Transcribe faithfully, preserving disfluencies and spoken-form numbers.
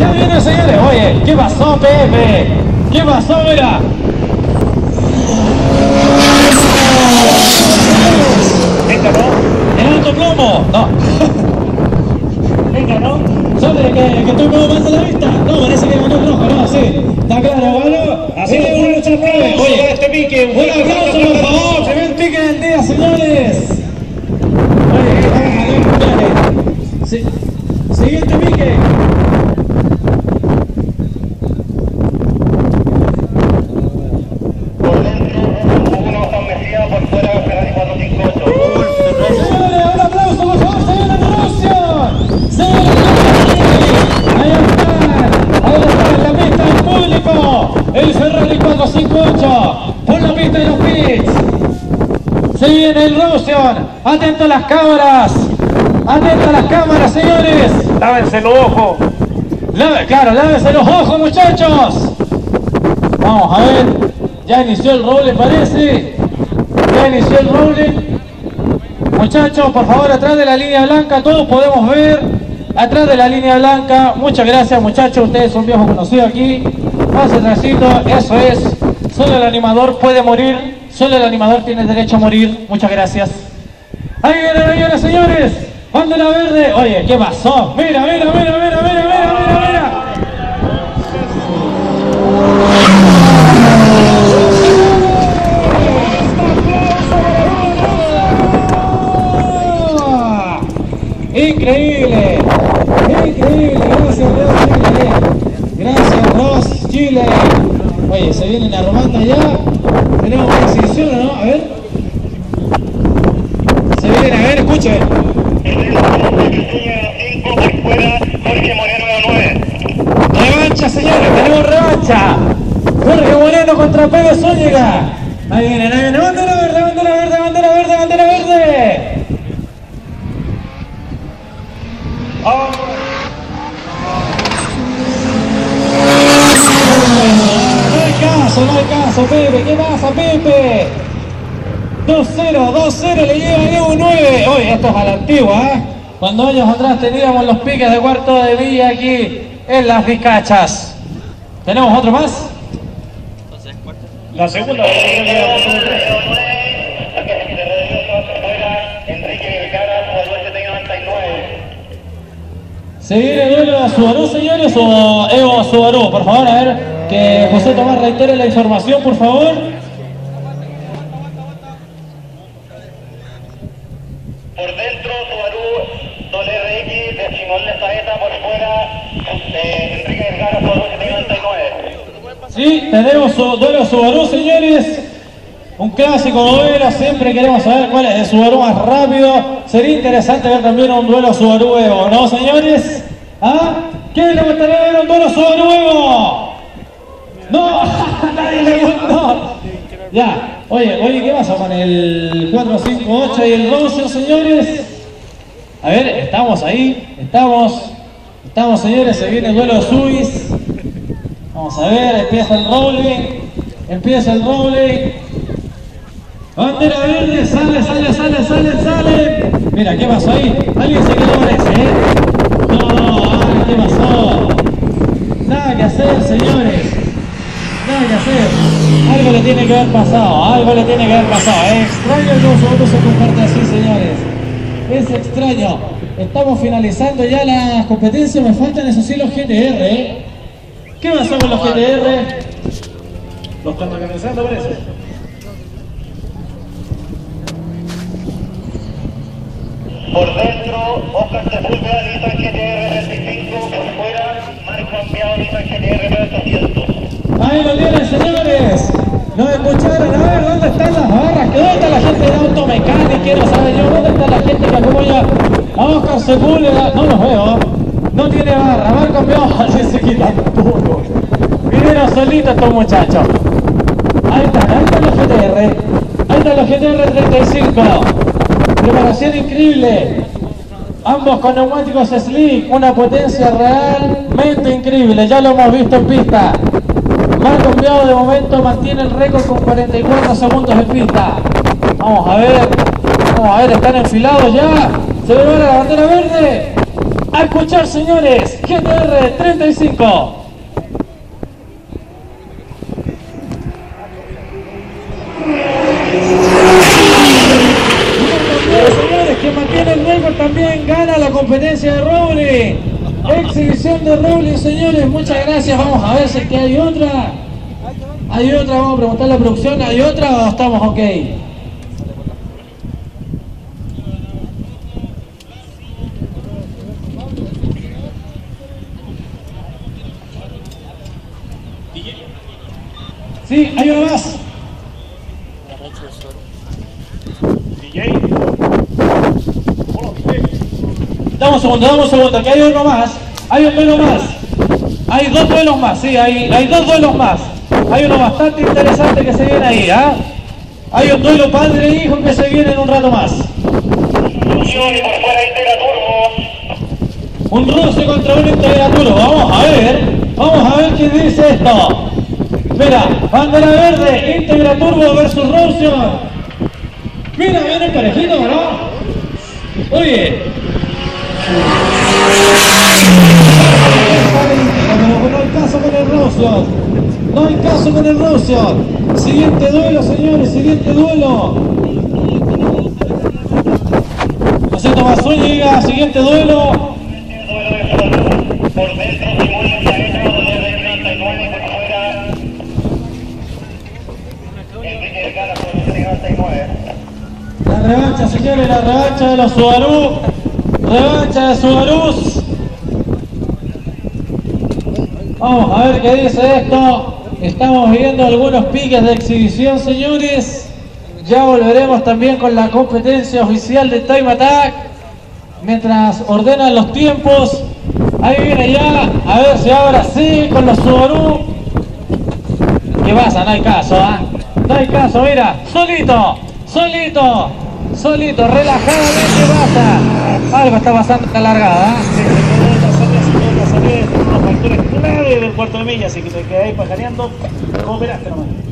viene, señores. Oye, ¿qué pasó, Pepe? ¿Qué pasó, mira? Venga, ¿no? ¿El autoplomo? No. Venga, ¿no? ¿Sobre que, que estoy medio mal de la vista? No, parece que ganó el rojo, ¿no? Sí. Está claro, ¿vale? Así es, un mucho aplauso. Oye, este pique. Un aplauso, por favor. Primer pique del día, señores. Oye, vamos a ver, dale. Sí. Siguiente pique. Por dentro, uno Juan Mesías, por fuera Ferrari cuatro cinco ocho. Señores, un aplauso, por favor, se viene la Rusia. Se viene la Ahí está. Ahí está, en la pista del público. El Ferrari cuatro cinco ocho. Por la pista de los pits. Se viene el Russian. Atento a las cámaras. Atento a las cámaras, señores. Lávense los ojos. Lave, claro, lávense los ojos, muchachos. Vamos a ver. Ya inició el roble, parece. Ya inició el roble. Muchachos, por favor, atrás de la línea blanca, todos podemos ver. Atrás de la línea blanca. Muchas gracias, muchachos. Ustedes son viejos conocidos aquí. Pase trasito, eso es. Solo el animador puede morir. Solo el animador tiene derecho a morir. Muchas gracias. Ahí viene, ahí viene, señores. Bandera verde. Oye, ¿qué pasó? Mira, mira, mira, mira, mira, mira, mira, mira. Increíble. Increíble. Gracias, Ross Chile. Gracias, Ross Chile. Oye, se vienen arrumando ya. Tenemos una exhibición, ¿no? A ver. Se vienen, a ver, escuchen. cinco por fuera, Jorge Moreno nueve. Revancha, señores, tenemos revancha. Jorge Moreno contra Pepe Zúñiga. Ahí vienen, ahí vienen. Bandera verde, bandera verde, bandera verde, bandera verde. Oh. No hay caso, no hay caso, Pepe. ¿Qué pasa, Pepe? dos cero, dos cero le lleva a Evo nueve. Oye, esto es a la antigua, ¿eh? Cuando años atrás teníamos los piques de cuarto de villa aquí en las Vizcachas. ¿Tenemos otro más? La segunda. ¿Se viene duelo de Subaru, señores, o Evo Subaru? Por favor, a ver, que José Tomás reitere la información, por favor. Por dentro, Subaru, doble R X, de Simón de Saeta, por fuera, eh, Enrique Vergara, Subaru setecientos noventa y nueve. Sí, tenemos su duelo Subaru, señores. Un clásico duelo, siempre queremos saber cuál es el Subaru más rápido. Sería interesante ver también un duelo Subaru Evo, ¿no, señores? ¿Ah? ¿Quién le gustaría ver un duelo Subaru Evo? ¡No! ¡Nadie le gustó! Ya, oye, oye, ¿qué pasa con el cuatro cinco ocho y el Roser, señores? A ver, estamos ahí, estamos, estamos, señores, se viene el duelo Suis. Vamos a ver, empieza el rolling, empieza el rolling. Bandera verde, sale, sale, sale, sale, sale. Mira, ¿qué pasó ahí? Alguien se quedó parece, ¿eh? No, ay, ¿qué pasó? Nada que hacer, señores. Nada que hacer. Algo le tiene que haber pasado, algo le tiene que haber pasado. Es extraño que los autos se comporten así, señores. Es extraño. Estamos finalizando ya las competencias, me faltan esos sí los G T R, ¿eh? ¿Qué pasó con los G T R? Los están organizando, parece. Por dentro, Oscar Sepúlveda, Nissan G T R treinta y cinco, por fuera, Marco Ampliado, Nissan G T R ochocientos. Ahí lo tienen, señores. Nos escucharon, a ver, ¿dónde están las barras? ¿Dónde está la gente de automecánica? Quiero saber yo, ¿dónde está la gente que apoya a Oscar Sepúlveda? No los veo. No tiene barra, Marco Ampliado, se quita todo. Vinieron solitos estos muchachos. Ahí están, ahí están los G T R. Ahí están los G T R treinta y cinco. Preparación increíble. Ambos con neumáticos slick, una potencia realmente increíble. Ya lo hemos visto en pista. Marco Ampliado de momento mantiene el récord con cuarenta y cuatro segundos en pista. Vamos a ver. Vamos a ver, están enfilados ya. Se ve la bandera verde. A escuchar, señores, G T R treinta y cinco. Señores, que mantiene el récord también gana la competencia de Rowling. Exhibición de Rowling, señores, muchas gracias. Vamos a ver si es que hay otra. Hay otra, vamos a preguntarle a la producción. ¿Hay otra o estamos ok? Sí, hay una más. D J. Dame un segundo, dame un segundo, que hay uno más. Hay un duelo más. Hay dos duelos más, sí, hay, hay dos duelos más. Hay uno bastante interesante que se viene ahí, ¿ah? ¿eh? Hay un duelo padre e hijo que se viene en un rato más. Un ruso contra un integraturo. Vamos a ver, vamos a ver qué dice esto. Mira, bandera verde, Integra Turbo versus Rossion. Mira, viene parejito, ¿no? Oye. No hay caso con el Rossion. No hay caso con el Rossion. Siguiente duelo, señores, siguiente duelo. José Tomás Zúñiga, siguiente duelo. Por dentro, Simón Lanzareta, doble treinta y nueve, por fuera. Enrique Vergara, por treinta y nueve. La revancha, señores, la revancha de los Subaru. Revancha de Subarus. Vamos a ver qué dice esto. Estamos viendo algunos piques de exhibición, señores. Ya volveremos también con la competencia oficial de Time Attack. Mientras ordenan los tiempos. Ahí viene ya. A ver si ahora sí con los Subaru. ¿Qué pasa? No hay caso, ¿ah? ¿eh? No hay caso, mira. Solito. Solito. Solito. Relajadamente pasa. Algo está pasando en la largada, ¿eh? Unos factores clave del cuarto de milla, así que te quedáis pajareando, cooperaste nomás.